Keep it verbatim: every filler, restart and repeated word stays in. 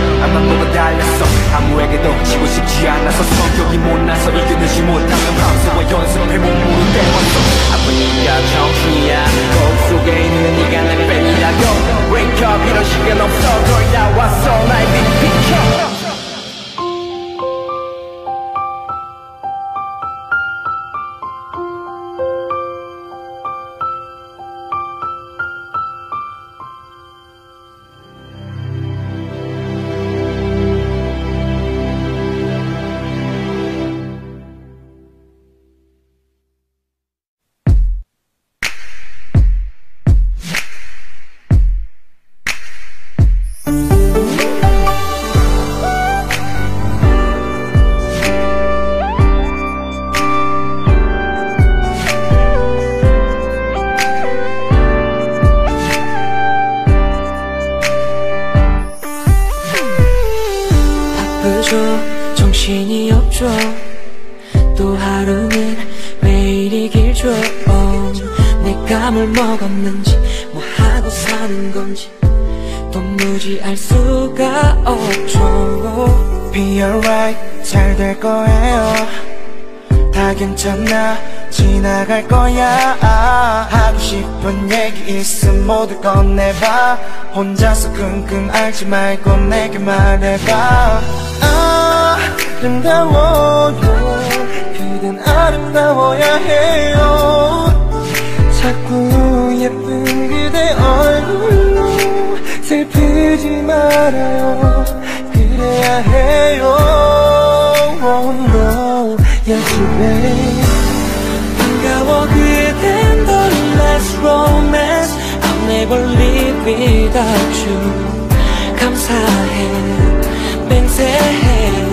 악망도가 달렸어. 아무에게도 지고 싶지 않아서 성격이 못나서 이겨내지 못하면 밤새워 연습해 몸으로 때웠어. 아픈 네가 정신이야. 거울 속에 있는 네가 내 팬이라고. Wake up 이런 시간 없어. 거의 다 왔어. 날 비켜. 정신이 없죠. 또 하루는 매일이 길죠. 내가 뭘 먹었는지 뭐 하고 사는 건지 도무지 알 수가 없죠. Be alright, 잘 될 거예요. 다 괜찮아, 지나갈 거야. 하고 싶은 얘기 있음 모두 꺼내봐. 혼자서 끙끙 앓지 말고 내게 말해봐. 아름다워요, 그댄 아름다워야 해요. 자꾸 예쁜 그대 얼굴로 슬프지 말아요. 그래야 해요. Oh no, yes babe. 반가워 그댄 the last romance. I'll never live without you. 감사해 맹세해